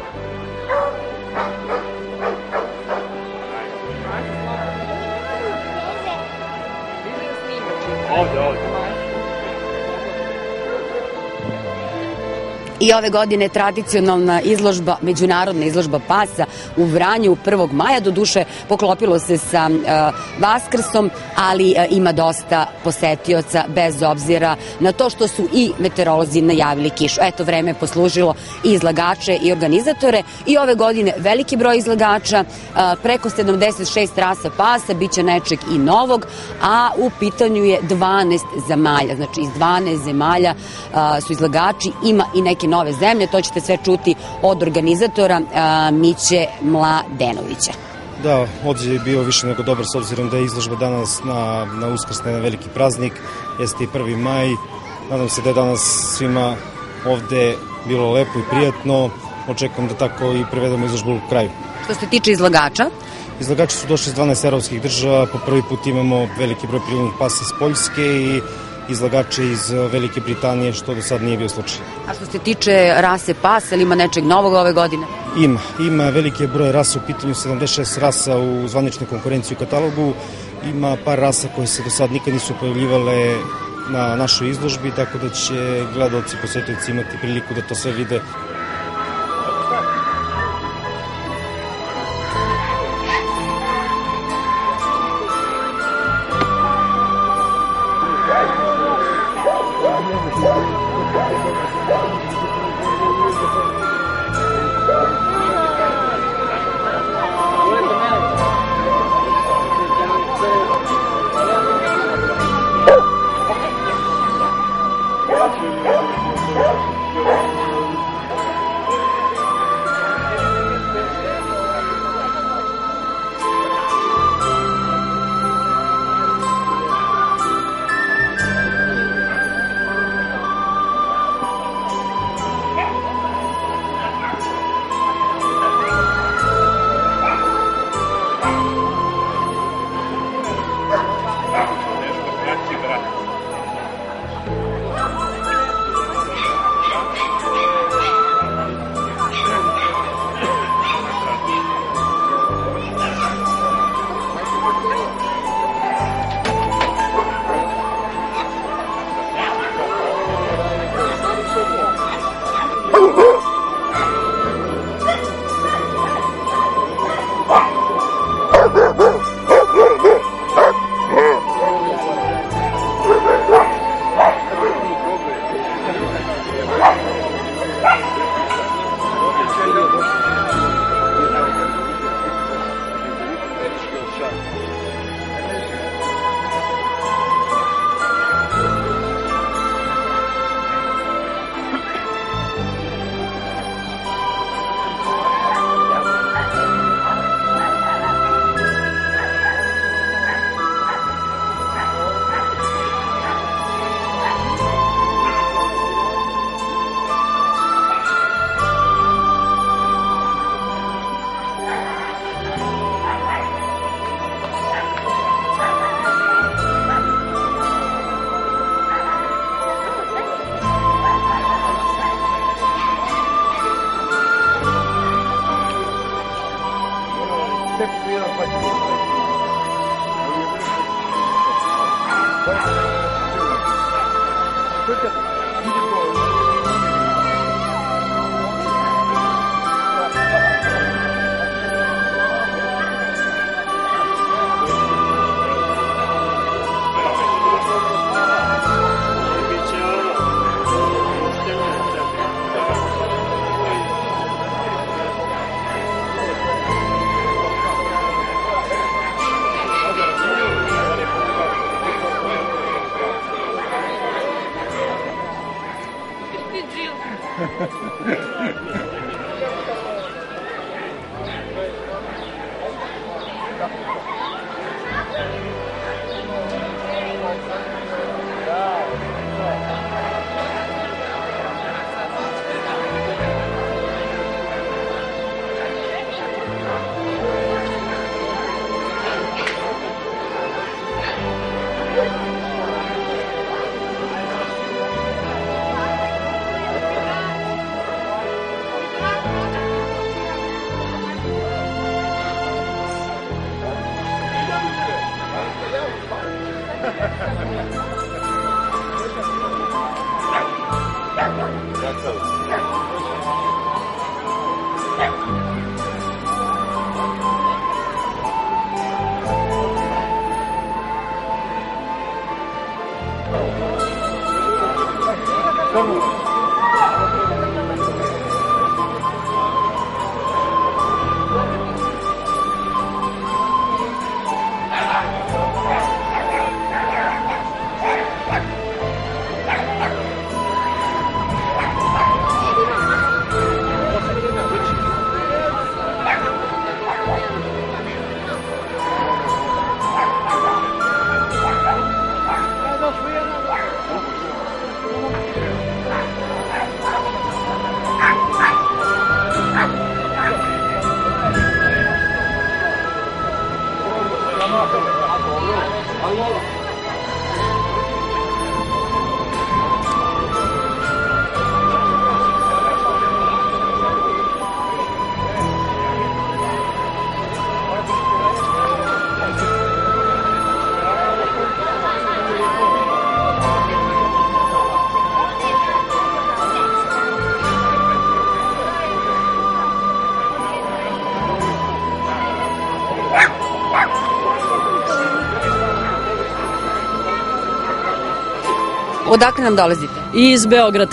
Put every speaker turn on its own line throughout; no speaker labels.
I ove godine tradicionalna izložba, međunarodna izložba pasa u Vranju 1. maja, doduše poklopilo se sa Vaskrsom, ali ima dosta posetioca bez obzira na to što su i meteorolozi najavili kišu. Eto, vreme je poslužilo i izlagače i organizatore i ove godine veliki broj izlagača, preko 76 rasa pasa, bit će nečeg i novog, a u pitanju je 12 zemalja, znači iz 12 zemalja su izlagači, ima i neke nove zemlje, to ćete sve čuti od organizatora Miće Mladenovića.
Da, odziv je bio više nego dobar s obzirom da je izložba danas na Uskrs, na veliki praznik, jeste i 1. maj. Nadam se da je danas svima ovde bilo lepo i prijatno. Očekujem da tako i prevedemo izložbu u kraju.
Što se tiče izlagača?
Izlagači su došli iz 12 evropskih država, po prvi put imamo veliki broj prijavljenih pasa iz Poljske i izlagače iz Velike Britanije, što do sad nije bio slučaj.
A što se tiče rase pasa, ili ima nečeg novog ove godine?
Ima veliki broj rasa, u pitanju 76 rasa u zvaničnoj konkurenciji u katalogu. Ima par rasa koje se do sad nikad nisu pojavljivale na našoj izložbi, tako da će gledalci, posetioci imati priliku da to sve vide.
Odakle nam dolazite?
Iz Beograda.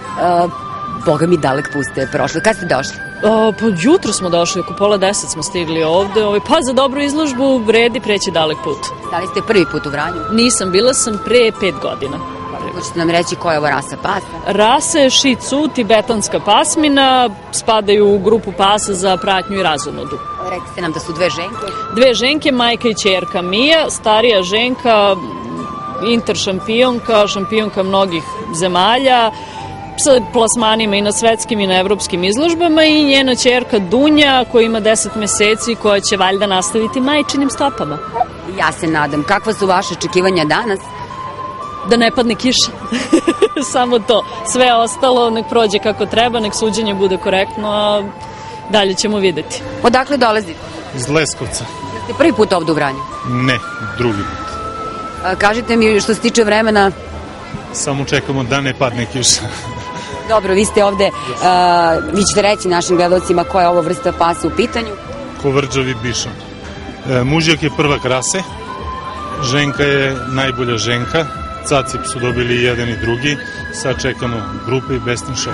Boga mi dalek put ste prošli. Kad ste došli?
Pa jutro smo došli, oko 9:30 smo stigli ovde. Pa za dobru izložbu vredi preći dalek put.
Da li ste prvi put u Vranju?
Nisam, bila sam pre 5 godina.
Hoćete nam reći koja je ovo rasa pasa?
Rasa je Shih Tzu, tibetanska pasmina, spadaju u grupu pasa za pratnju i razonodu.
Rekli ste nam da su dve ženke.
Dve ženke, majka i ćerka Mija, starija ženka, interšampionka, šampionka mnogih zemalja, sa plasmanima i na svetskim i na evropskim izložbama, i njena ćerka Dunja koja ima 10 meseci, koja će valjda nastaviti majčinim stopama.
Ja se nadam. Kakva su vaše očekivanja danas?
Da ne padne kiša. Samo to. Sve ostalo nek prođe kako treba, nek suđenje bude korektno, a dalje ćemo videti.
Odakle dolazite?
Iz Leskovca.
Jeste prvi put ovde u Vranju?
Ne, drugi put.
Kažite mi što se tiče vremena.
Samo čekamo da ne padne kiša.
Dobro, vi ste ovde, vi ćete reći našim gledalcima koja je ovo vrsta pasa u pitanju?
Kovrđavi bišon. Mužjak je prvak rase, ženka je najbolja ženka, cacip su dobili jedan i drugi, sad čekamo grupe i Best in Show.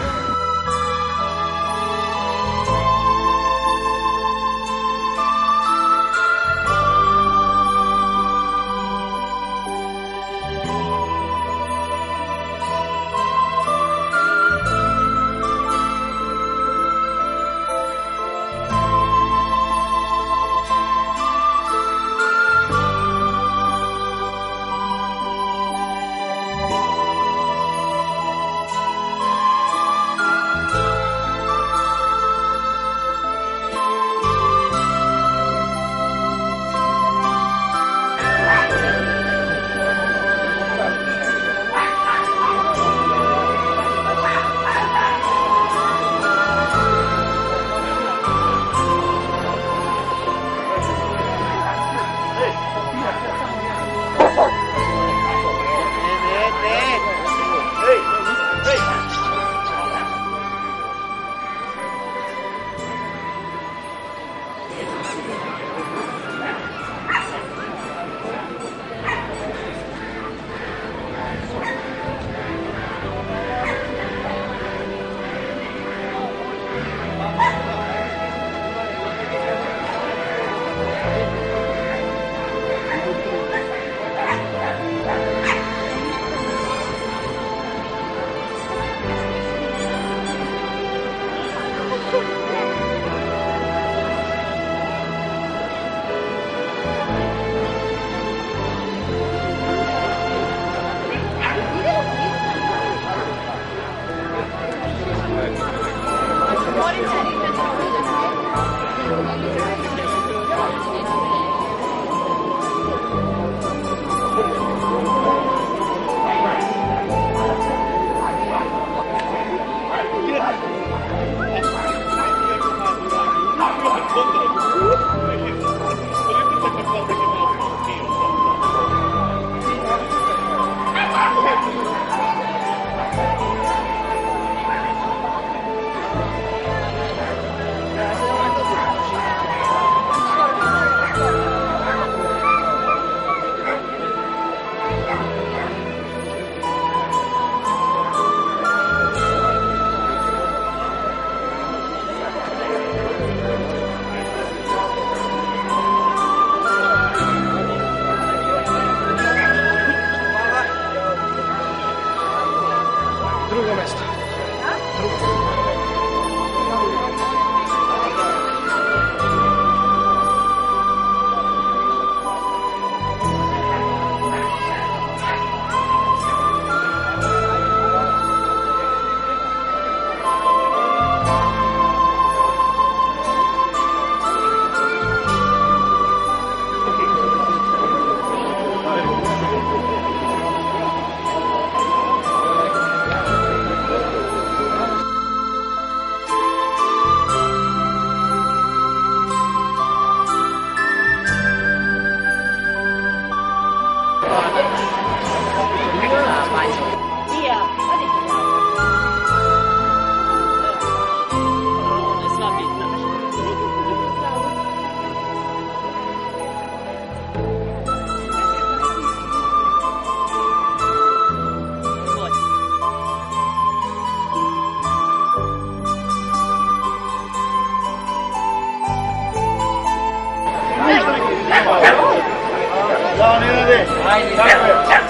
Ciao,